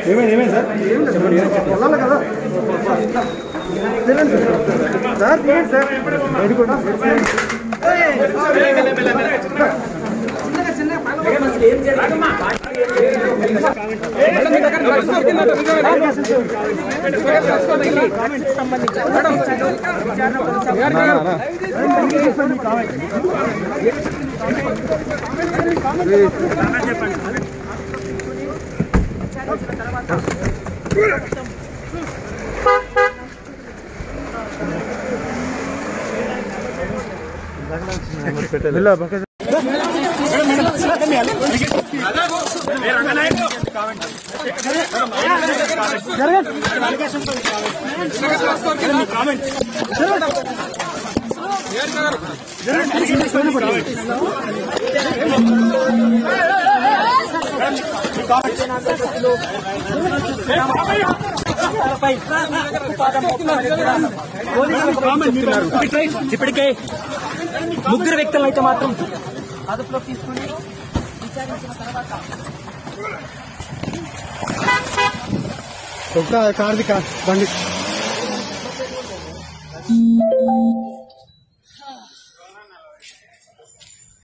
ఏమైంది సార్ వెళ్ళాలి కదా సార్ తీయండి సార్ ఇది కూడా ఇప్పటికే ముగ్గురు వ్యక్తులు అయితే మాత్రం అదుపులో తీసుకుని విచారించిన తర్వాత కార్ది బండి